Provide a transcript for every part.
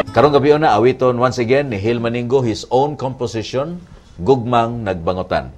Karong gabi na awiton once again ni Hil Maninggo his own composition, Gugmang Nagbangutan.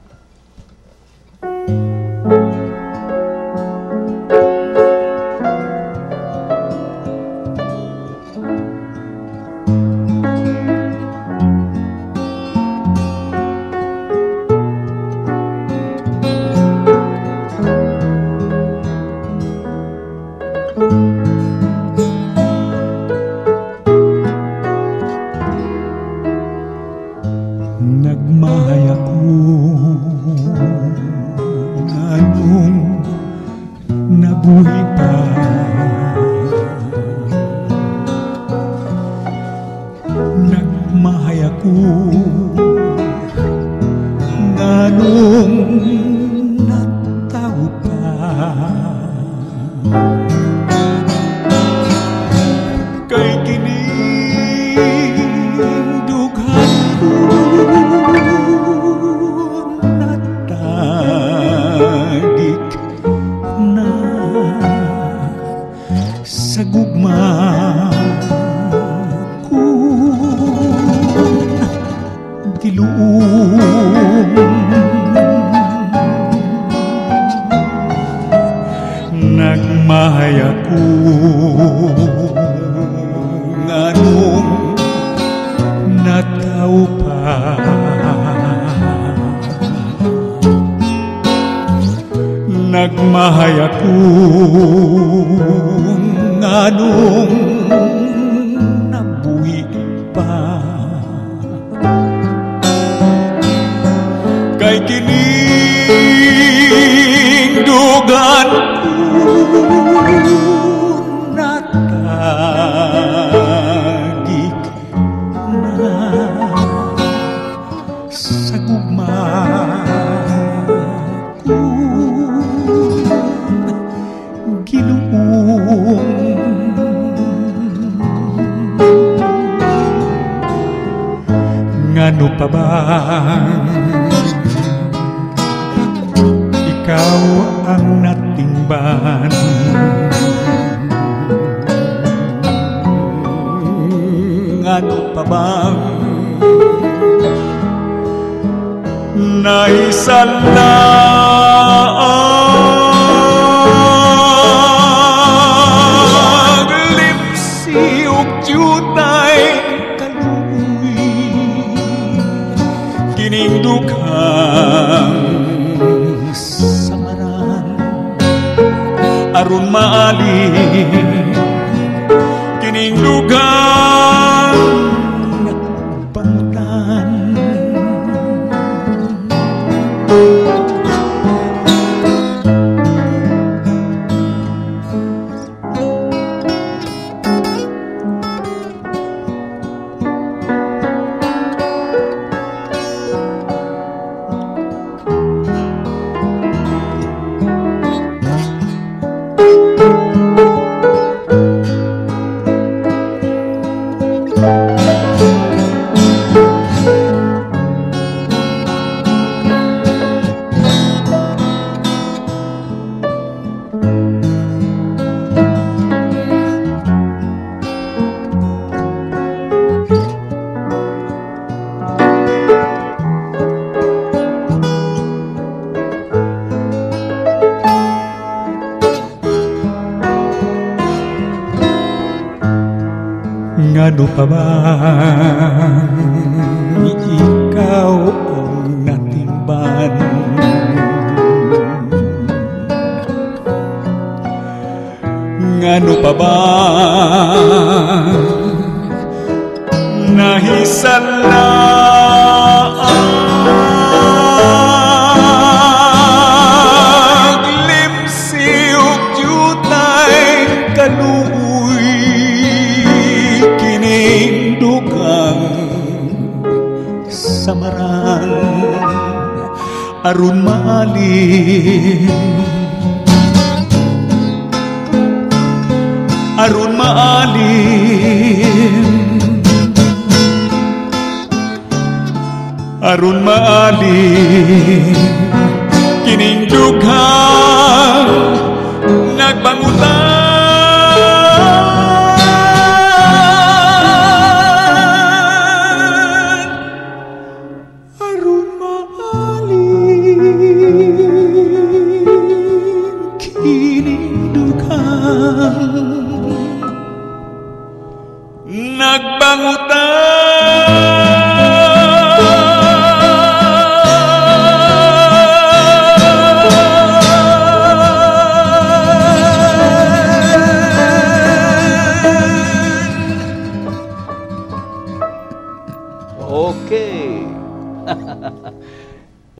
Nagmahay ako anong nabuhi pa, nagmahay ako anong nataw pa, kay kinindughan ko natagik na sa gugma ko giluom. Nagmahay ako nganong nataw pa, nagmahay ako nganong nabuhi pa, kay kinindughan natagik na sa gugma ko giluom. Ngano pa ba ikaw ang natingban, ngano pa bang naisalag lipsi ug jutay kaluoy, kining dukhang samaran aron maalin, kining dugang nagbangutan. Ngano pa ba ikaw ang natingban, ngano pa ba nahisalag limsi ug jutay kaluoy, kining dugang samaran aron maalin, aron maalin, aron maalin, kining